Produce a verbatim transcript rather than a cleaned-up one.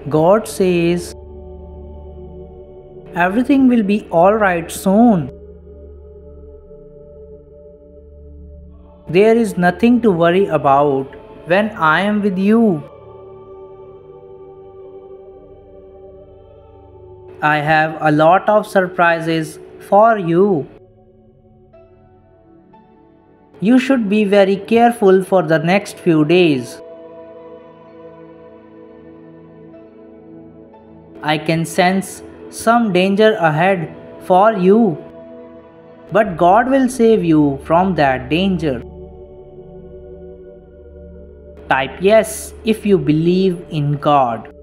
God says everything will be alright soon. There is nothing to worry about when I am with you. I have a lot of surprises for you. You should be very careful for the next few days. I can sense some danger ahead for you, but God will save you from that danger. Type yes if you believe in God.